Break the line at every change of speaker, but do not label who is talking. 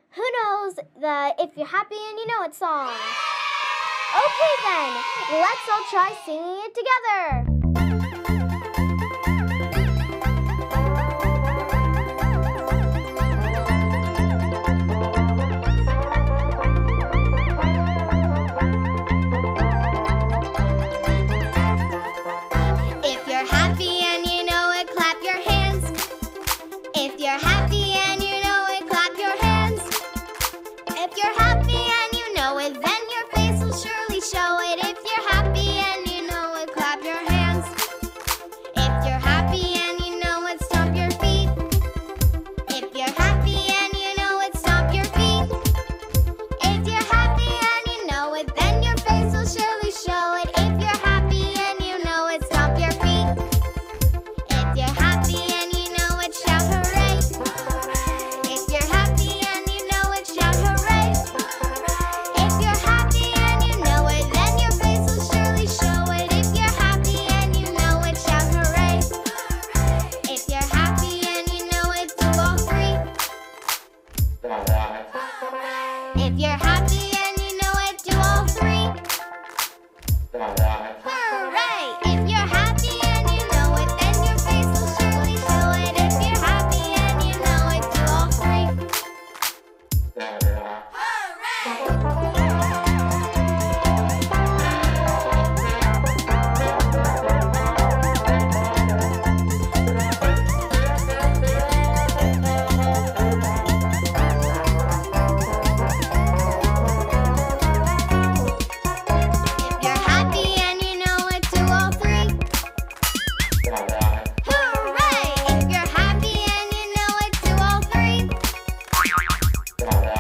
Who knows the If You're Happy and You Know It song? Okay then, let's all try singing it together.
If you're happy and you know it, clap your hands. If you're happy and you know it, clap your hands. If you're happy and you know it, then your face will surely show it. If you're happy and you know it, clap your hands. If you're happy and you know it, stomp your feet. If you're happy and you know it, stomp your feet. If you're happy and you know it, then your face will surely show it. If you're happy and you know it, stomp your feet. If you're happy and you know it, shout hooray. If you're happy and you know it, shout hooray. If you're happy and you know it, then your face will surely show it. If you're happy and you know it, shout hooray. If you're happy and you know it, do all three. If you're happy and you know it, do all three. Hooray! If you're happy and you know it, then your face will surely show it. If you're happy and you know it, do all three. If you're happy and you know it, do all three. Hooray! If you're happy and you know it, do all three.